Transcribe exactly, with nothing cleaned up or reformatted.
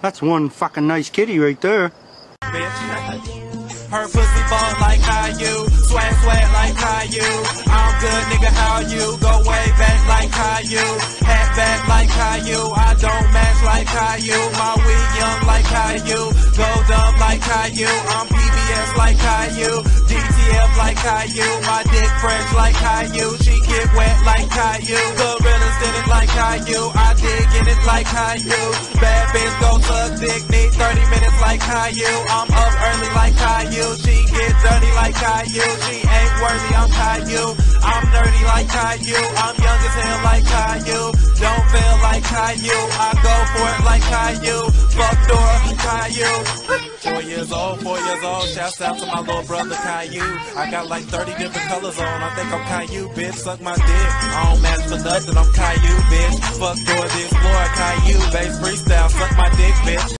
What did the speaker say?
That's one fucking nice kitty right there. Her pussy ball like Caillou, swag swag like Caillou. I'm good, nigga, how you? Go way back like Caillou, hat back like Caillou. I don't match like Caillou, my weed young like Caillou, go dumb like Caillou. I'm P B S like Caillou, D T F like Caillou. My dick fresh like Caillou, she get wet like Caillou. Gorillas did it like Caillou, I dig in it like Caillou. Bad bitch go suck dick, need thirty minutes like Caillou. I'm up early like Caillou, she get dirty like Caillou. She ain't worthy, I'm Caillou. I'm nerdy like Caillou, I'm young as hell like Caillou. Don't feel like Caillou, I go for it like Caillou. Fuck Dora, Caillou. Four years old, four years old, shouts out to my little brother Caillou. I got like thirty different colors on, I think I'm Caillou, bitch. Suck my dick, I don't match for nothing, I'm Caillou, bitch. Fuck Dora the Explorer, Caillou, bass freestyle, suck my dick, bitch.